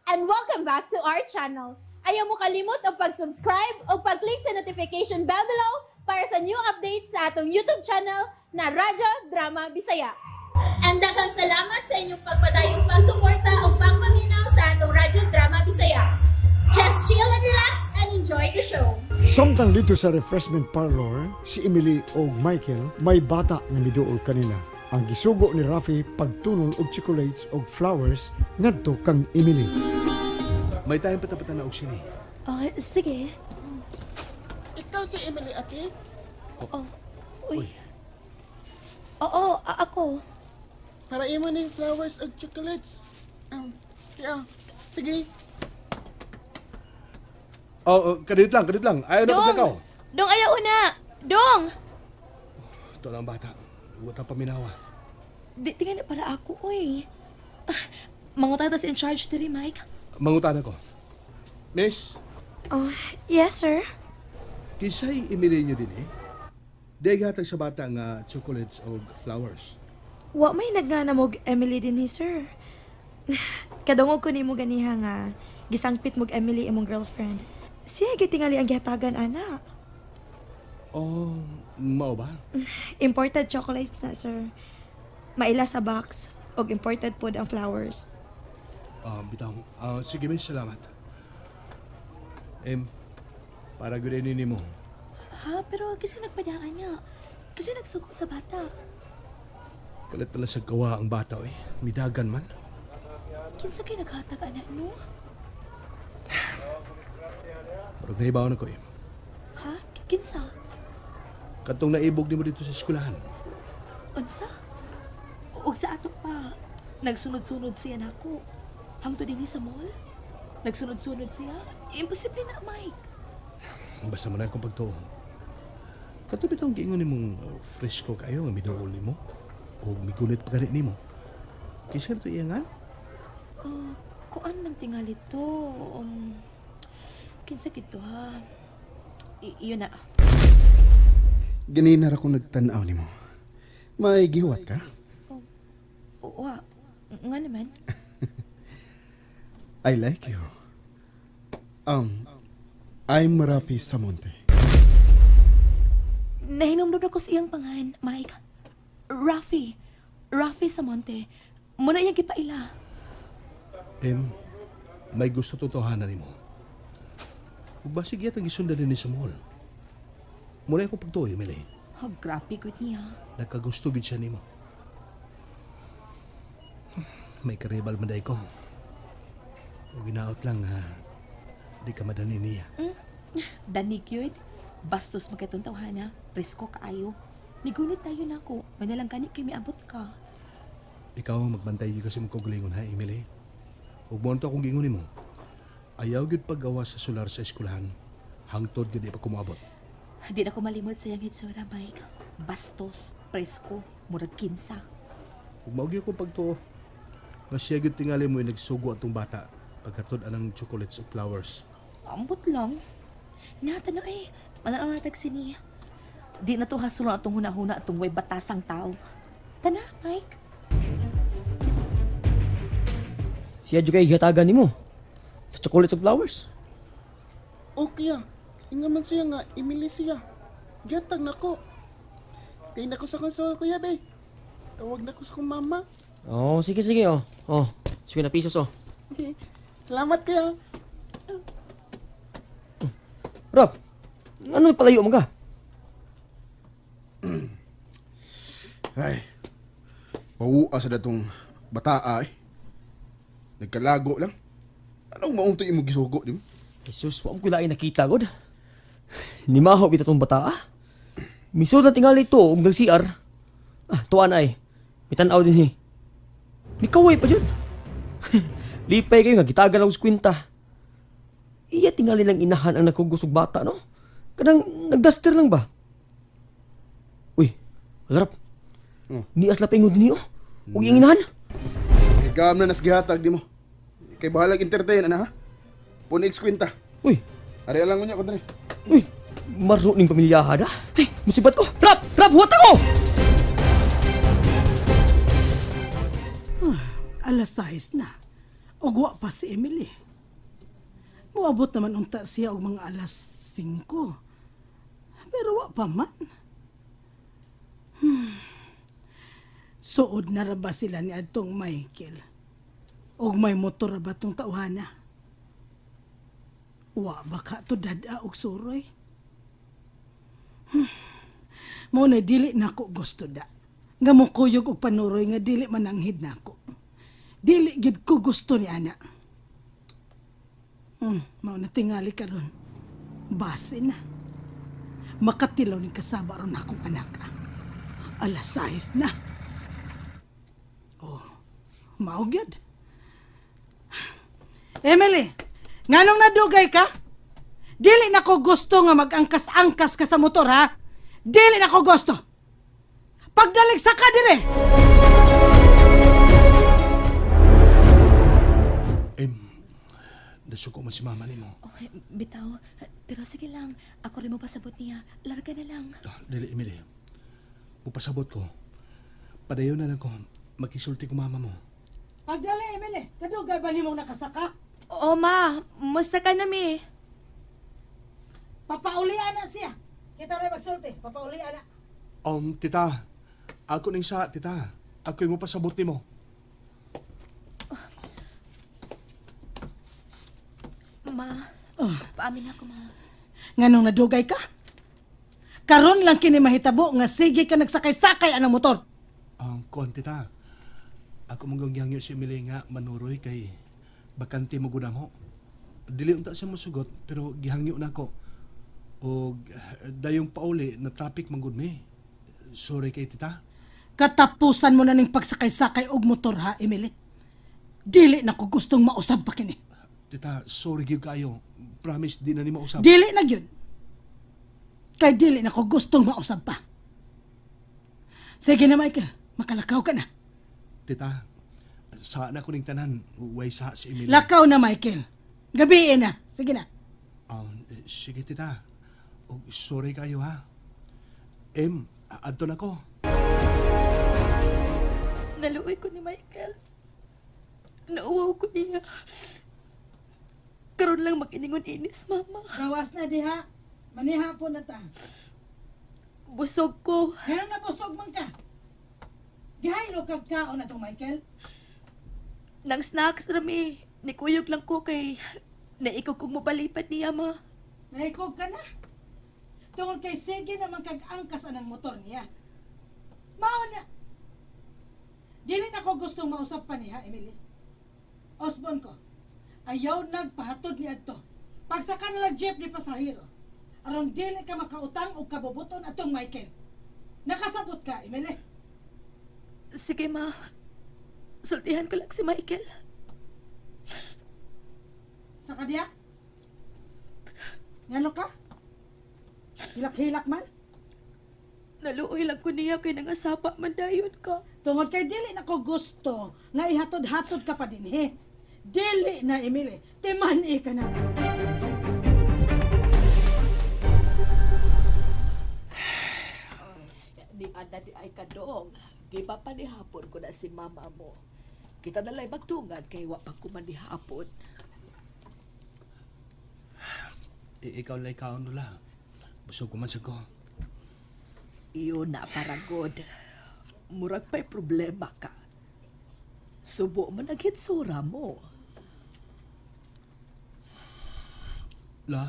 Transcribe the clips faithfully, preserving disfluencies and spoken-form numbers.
and welcome back to our channel. Ayaw mo kalimot o pag-subscribe o pag-click sa notification bell below para sa new updates sa atong YouTube channel na Radyo Drama Bisaya. And daghang salamat sa inyong pagpadayong pagsuporta o pagpaminaw sa atong Radyo Drama Bisaya. Just chill and relax and enjoy the show. Samtang dito sa refreshment parlor, si Emily o Michael may bata nga miduol kanina. Ang gisugo ni Rafi pagtunol og chocolates og flowers ngadto kang Emily. May tayong patapatan na og sini. Oh, sige. Ikaw si Emily, ate? Oh, uy. Oo, a- ako. Para imo ni flowers ug chocolates. Um, yeah. Sige. Oh, oh kadit lang, kadit lang. Ayaw na maglakaw. Dong, ayaw na. Dong! Ito na ang bata. Huwag ang paminawa. Di, tingnan na para ako, uy. Ah, mangutatas in charge diri, Mike. Mangutan ako. Miss, Oh, yes, sir. kisay Emily nyo din eh. Di hatag sa bata nga chocolates o flowers. Wa may nagnganamog Emily din ni sir. Kadungog ko nimo ganiha nga gisangpit mog Emily imong girlfriend. Siya gyud tingali ang gihatagan ana. Oh, mao ba? Imported chocolates na, sir. Maila sa box og imported pod ang flowers. Ah, bitaw. Ah, sige, miss, salamat. Em, para gudainin ni mo. Ha, pero kasi nagpadaan niya. Kasi nagsuko sa bata. Kalit pala sa gawa ang bata eh. Midagan man. Kinsa kay naghatag ana no? Parang nahibaw na ko eh. Ha? Kinsa? Katong naibog ni mo dito sa eskwelahan. Unsa? Og sa ato pa, nagsunod-sunod siya nako. Hangtod dinhi sa mall. Nagsunod-sunod siya. Imposible na, Mike. Basta man akong pagtuo. Katubit ang giingon ni mong uh, fresco kayo nga midool ni mo. O migulit pa ganit ni mo. Kisa ito iyangan? Uh, kuan nang tingali to. Um, kinsa kito ha? I- iyon na. Ganina ra ko nagtanaw nimo. May gihuwat ka? Oo, wa. Nga naman. I like you. Um, I'm Rafi Samonte. Nahinumdum ako sa iyang pangan, Mike. Rafi. Rafi Samonte. Muna iyang kipaila. Em, may gusto totohanan ni mo. Ug basig yata gisundan ni sa mall. Muna akong pagtuo, Emily. Oh, grabe good niya. Nagkagusto gid siya nimo. May karibal maday ko. O ginaot lang ha. Di ka madani niya. Mm? Danig yun. Bastos magkatong tawhana. Presko kaayo. Nigunit tayo na ako. Manalang ganit kay miabot ka. Ikaw magbantay yun kasi magkugulingon ha, Emily. Huwag mo akong gingon mo. Ayaw yun paggawa sa solar sa eskwelahan. Hangtod yun di pa kumabot. Di na ko malimot sa iyang hitsura, Mike. Bastos, presko, murag kinsa. Huwag maugyo kong pagtuo. Masya yun tingali mo yung nagsugo atong bata. Pagkatod anang chocolates o flowers. Ambot lang. Nata na eh. Manang natag sini. Di na to hasulong atong hunahuna atong way batasang tao. Tana, Mike. Siya juga ihatagan nimo sa chocolates of flowers. Okay ah. Inga man siya nga, Emily siya. Gatag na ko. Kaya na ko sa konsol, kuya be. Tawag na ko sa kong mama. Oh, sige sige oh. Oh, sige na pisos oh. Salamat kaya. Rob, ano palayo mo ka? Ay. Pauwa sa datong bataa eh. Nagkalago lang. Anong maunto yung magisugo, di mo? Jesus, wala ko lain nakita god. Ni maho kita tong bata ah. Misod na tingali to og nag-C R. Ah, tuan ay. Mitanaw din eh. Mikaway pa dyan. Lipay kayo nga, gitagan ako sa kwinta. Iya tingali lang inahan ang nakugusog bata, no? Kadang nagduster lang ba? Uy, agarap. Oh. Ni asla pingod niyo. Huwag yung inahan. Ikaw na nasgihatag di mo. Kay bahalag entertain, ana ha? Punig kwinta. Uy, Ari lang niya ko dre. uy. Maro ning pamilyahan ah. Ay, musibat ko. Rap! Rap! Huwat ako! Alas sais na. Ugwa pa si Emily. Muabot naman unta siya og mga alas singko. Pero wa pa man. Hmm. Suod na ra ba sila ni adtong Michael? Og may motor ra ba tong tawhana? Wa ba ka to dada og suroy? Hmm. Mo na dili nako gusto da. Nga mo kuyog og panuroy nga dili mananghid nako. Dili gid ko gusto ni ana. Hmm, mao na tingali karon. Base na. Makatilaw ni kasaba ron akong anak. Alas sais na. Oh, mao gyud. Emily, nganong nadugay ka? Dili na ko gusto nga mag-angkas-angkas ka sa motor, ha? Dili na ko gusto. Pagdaligsa ka dire. Em, nasuko man si mama ni mo. Oh, bitaw, pero sige lang. Ako rin mo pasabot niya. Larga na lang. Ah, dili, Emily. Upasabot ko. Padayon na lang ko. Makisulti ko mama mo. Pagdali, Emily. Kadugay ba ni mong nakasaka? Oo, ma. Musta ka na, mi? Papaulian na siya. Kita rin magsulti. Papaulian na. Um, tita. Ako ning sa, tita. Ako yung pasabot ni mo. Ma, Oh. paamin ako, ma. Nganong nadugay ka? Karon lang kini mahitabo nga sige ka nagsakay-sakay anang motor. Ang um, kuwan, tita. Ako mong gangyangyo si Emily nga manuroy kay bakante mo gudam ho. Dili unta siya masugot pero gihangyo na ako. O dayong pauli na traffic manggod mi. Sorry kay tita. Katapusan mo na ning pagsakay-sakay og motor, ha, Emily? Dili na ko gustong mausab pa kini. Tita, sorry gyud kayo. Promise di na ni mausab. Dili na gyud. Kay dili na ko gustong mausab pa. Sige na, Michael. Makalakaw ka na. Tita, sa na ko ning tanan, way sa si Emily. Lakaw na, Michael. Gabiin na. Sige na. Um, eh, sige tita. O, sorry kayo ha. Em, adto na ko. Naluoy ko ni Michael. Nauwaw ko niya. Karon lang mag-iningon inis, mama. Gawas na, diha. Maniha po na ta. Busog ko. Kaya na busog man ka. Dihay lo kagkaon na tong Michael. Nang snacks rami. Nikuyog lang ko kay naikaw kong mapalipat niya, ma. Naikog ka na. Tungkol kay sige naman kag-angkas anang motor niya. Mao na. Dili na ko gustong mausap pa niya, Emily. Osbon ko. Ayaw nagpahatod ni adto. Pagsaka na lang jeep ni pasahero. Aron dili ka makautang o kabubuton atong Michael. Nakasabot ka, Emily. Sige, ma. Sultihan ko lang si Michael. Saka diya? Ngano ka? Hilak-hilak man? Naluoy lang ko niya kay nangasapa man dayon ka. Tungod kay dili na ko gusto nga ihatod-hatod ka pa din, he. Dili na, Emily. Timani ka na. Ni Ana di ay kadong. Giba pa ni hapon ko na si mama mo. Kita na lang magtungan kay wa pa ko man ni hapon. I- ikaw lang ikaw nula. Busog ko man sa ko. Iyo na paragod. Murag pa'y problema ka. Subo man ang hitsura mo. La,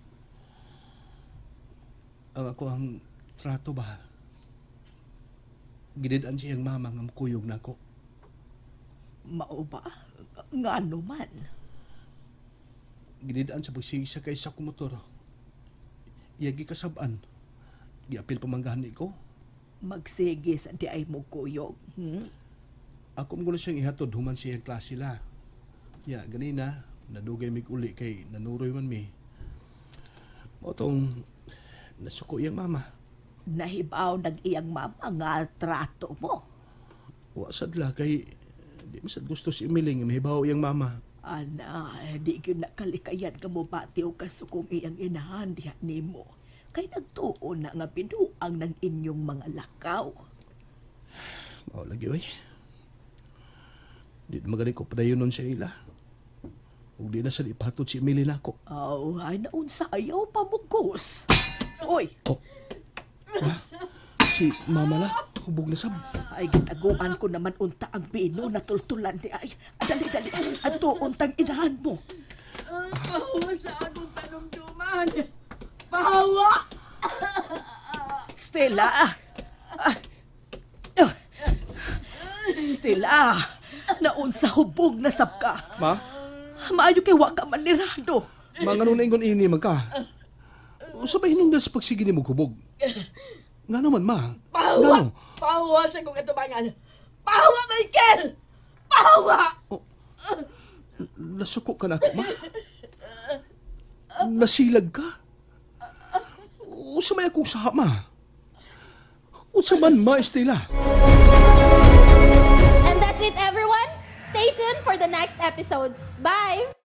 ang ako ang trato ba? Ginidaan siyang mama nga makuyog na ako. Mao ba? Nga ano man. Ginidaan sa pagsisa kay sa kumotor. Iyagi kasabaan. Giapil pamanggahan ni ko. Magsige sa di ay mo kuyog. Hmm? Ako mo na siyang ihatod human siyang klase la. Ya, ganina, nadugay mig uli kay nanuroy man mi. Motong nasuko iyang mama. Nahibaw nag iyang mama nga trato mo. Wa sadla kay di masad gusto si Emily nga mahibaw iyang mama. Ana, di gyud nakalikayan ka mo pati o kasukong iyang inahan diha nimo. Kay nagtuon na nga binuang ng inyong mga lakaw. Mao lagi oy. Di magaling ko padayon nun sa ila. Ug di na sa ipahatod si Emily nako. Aw, ay naunsa ayaw pamugos. Oy, Oh. Ha? Si mama la, hubog na sab. ay gitaguan ko naman unta ang pino na tultulan di ay. Ah, Dali, dali, ato untang inahan mo. Pahawa sa akong kanumduman. Pahawa! Stella! Ah, ah. Stella! Naunsa hubog na sab ka. Ma, Maayo kay wa ka manirado. mga nung naingon ini magka. Sabay hinungdan sa pagsige mo hubog. Nga naman, ma. Pahawa! Ngano? Pahawa sa kong atubangan. Pahawa, Michael! Pahawa! Nasuko ka na ako, ma. Nasilag ka. Usa may akong saha, ma. Unsa man, ma, Estela. And that's it, everyone. Stay tuned for the next episodes. Bye!